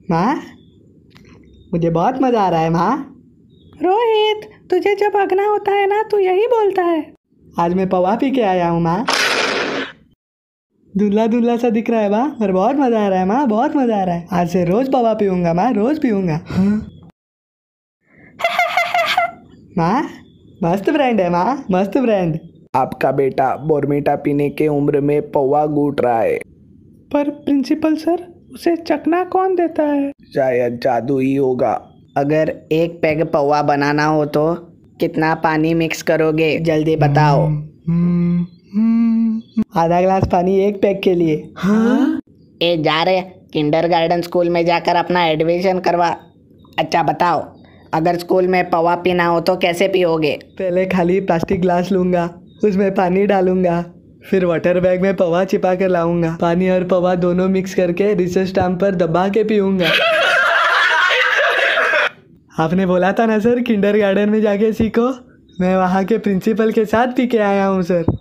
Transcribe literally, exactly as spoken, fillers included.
माँ, मुझे बहुत मजा आ रहा है माँ। रोहित, तुझे जब अगना होता है ना तू यही बोलता है। आज मैं पवा पी के आया हूँ माँ। दूल्हा दूल्हा सा दिख रहा है माँ, पर बहुत मजा आ रहा है माँ, बहुत मजा आ रहा है। आज से रोज पवा पीऊंगा माँ, रोज पीऊंगा। हाँ? माँ, मस्त ब्रांड है माँ, मस्त ब्रांड। आपका बेटा बोर्मिटा पीने के उम्र में पौवा गूंट रहा है। पर प्रिंसिपल सर, उसे चखना कौन देता है? शायद जादू ही होगा। अगर एक पैग पौवा बनाना हो तो कितना पानी मिक्स करोगे, जल्दी बताओ। आधा ग्लास पानी एक पैक के लिए। हाँ? ए जा रहे किंडरगार्टन स्कूल में जाकर अपना एडमिशन करवा। अच्छा बताओ, अगर स्कूल में पौवा पीना हो तो कैसे पियोगे? पहले खाली प्लास्टिक ग्लास लूंगा, उसमें पानी डालूंगा, फिर वाटर बैग में पौवा छिपा कर लाऊंगा। पानी और पौवा दोनों मिक्स करके रिसर्च टाइम पर दबा के पीऊंगा। आपने बोला था ना सर किंडरगार्टन में जाके सीखो। मैं वहाँ के प्रिंसिपल के साथ पी के आया हूँ सर।